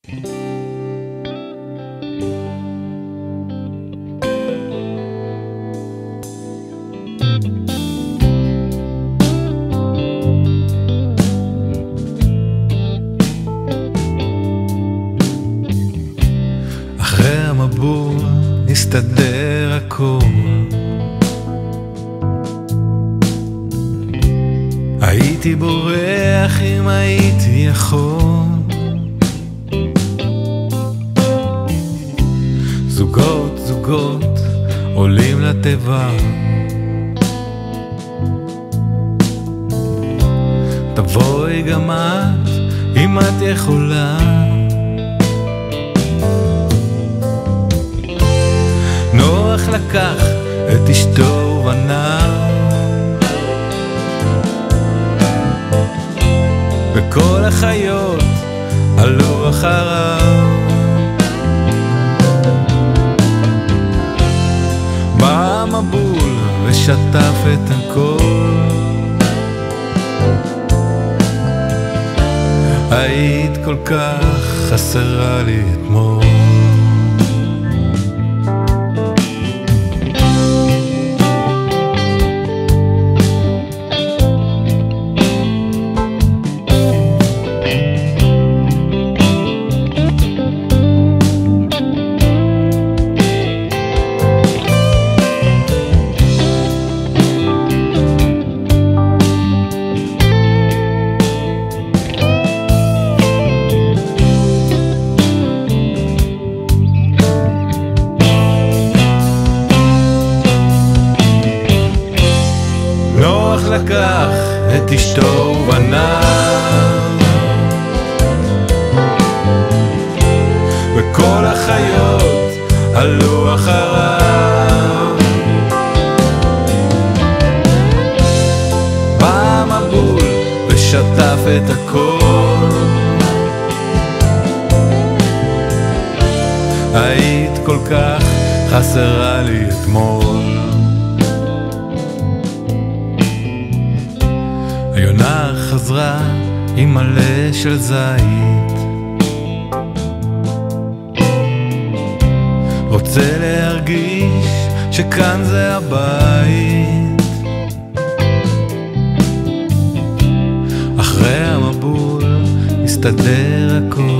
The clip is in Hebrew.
אחרי המבול נסתדר הכל, הייתי בורח אם הייתי יכול. זוגות זוגות עולים לטבע, תבואי גם את אם את יכולה. נוח לקח את אשתו ובניו, וכל החיות עלו אחריו. בא המבול ושטף את הכל, היית כל כך חסרה לי אתמול. לקח את אשתו ובניו, וכל החיות עלו אחריו. בא המבול ושטף את הכל, היית כל כך חסרה לי אתמול. היונה חזרה עם מלא של זית, רוצה להרגיש שכאן זה הבית. אחרי המבול הסתדר הכל,